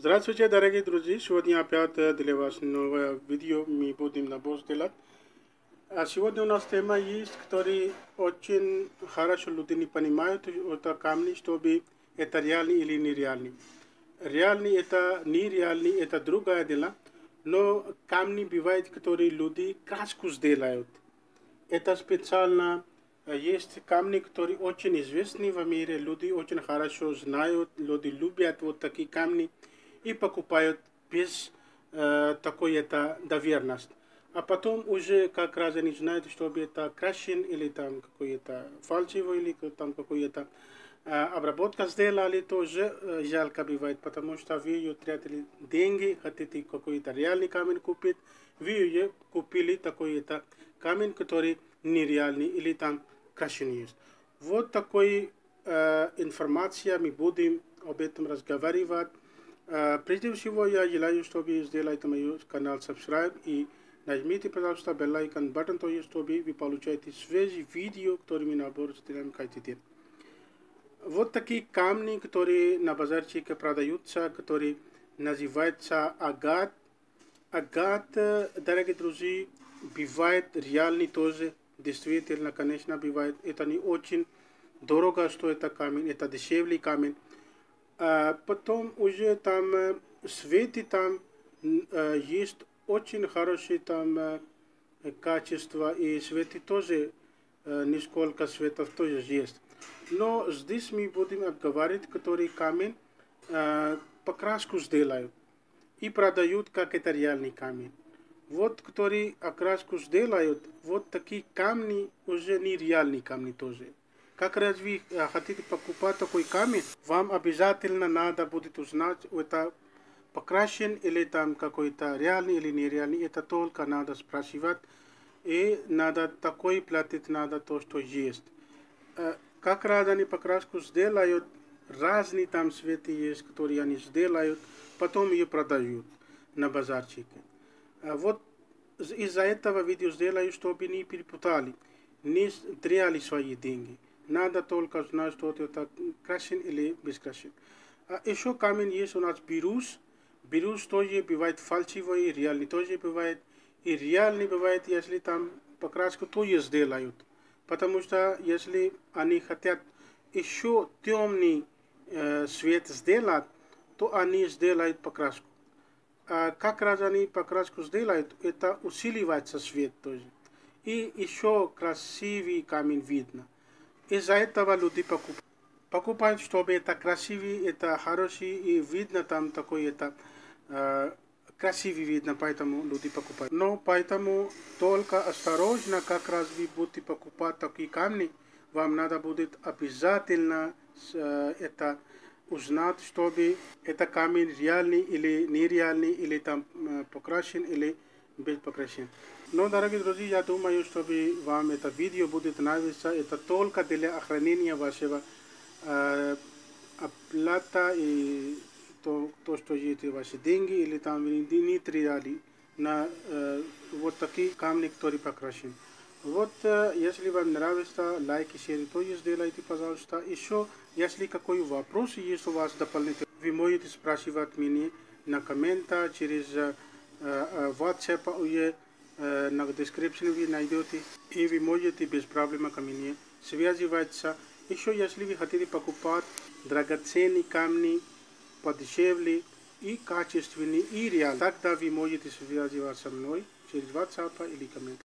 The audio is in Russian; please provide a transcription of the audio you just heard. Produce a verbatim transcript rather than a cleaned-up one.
Здравствуйте, дорогие друзья! Сегодня опять для вас новое видео. Мы будем набор делать. А сегодня у нас тема есть, который очень хорошо люди не понимают. Это камни, чтобы это реальный или нереальный. Реальный это нереальный, это другое дело. Но камни бывают, которые люди краску сделают. Это специально есть камни, которые очень известны в мире. Люди очень хорошо знают, люди любят вот такие камни и покупают без э, такой это доверенности. А потом уже как раз они знают, чтобы это крашен или там какой-то фальшивый или там какой-то э, обработка сделали, тоже э, жалко бывает, потому что вы ее тратили деньги, хотите какой-то реальный камень купить, вы ее купили такой-то камень, который нереальный или там крашен есть. Вот такой э, информация мы будем об этом разговаривать. Прежде всего, я желаю, чтобы сделайте мой канал subscribe и нажмите, пожалуйста, bell icon button, то есть, чтобы вы получаете свежие видео, которые мы набор сделаем хотите. Вот такие камни, которые на базарчике продаются, которые называются агат. Агат, дорогие друзья, бывает реальный тоже, действительно, конечно, бывает. Это не очень дорого стоит камень, это дешевле камень. А потом уже там светы там э, есть очень хорошие там э, качества, и светы тоже э, несколько светов тоже есть. Но здесь мы будем обговаривать, который камень э, покраску сделают и продают как это реальный камень. Вот, который окраску сделают, вот такие камни уже не реальные камни тоже. Как раз вы хотите покупать такой камень, вам обязательно надо будет узнать, это покрашен или там какой-то реальный или нереальный. Это только надо спрашивать. И надо такой платить, надо то, что есть. Как раз они покраску сделают, разные там цветы есть, которые они сделают, потом ее продают на базарчике. Вот из-за этого видео сделаю, чтобы не перепутали, не теряли свои деньги. Надо только знать, что это крашен или без крашен. А еще камень есть у нас бирюс. Бирюс тоже бывает фальшивый, реальный тоже бывает. И реальный бывает, если там покраску тоже сделают. Потому что если они хотят еще темный э, цвет сделать, то они сделают покраску. А как раз они покраску сделают, это усиливается цвет тоже. И еще красивый камень видно. Из-за этого люди покупают. Покупают, чтобы это красивый, это хороший, и видно там такой это э, красивый видно, поэтому люди покупают. Но поэтому только осторожно, как раз вы будете покупать такие камни, вам надо будет обязательно э, это узнать, чтобы это камень реальный или нереальный, или там э, покрашен, или без покрашен. Но, дорогие друзья, я думаю, чтобы вам это видео будет нравиться. Это только для охранения вашего э, оплата и то, то, что есть ваши деньги, или там не теряли на э, вот такие камни, которые покрашены. Вот, э, если вам нравится, лайк и шер, то сделайте, пожалуйста. Еще, если какой вопрос есть у вас дополнительный, вы можете спрашивать меня на комментах через э, э, WhatsApp, или э, на description вы найдете, и вы можете без проблем ко мне связываться. Еще, если вы хотите покупать драгоценные камни подешевле и качественные, и реальные, тогда вы можете связываться со мной через WhatsApp или коммент.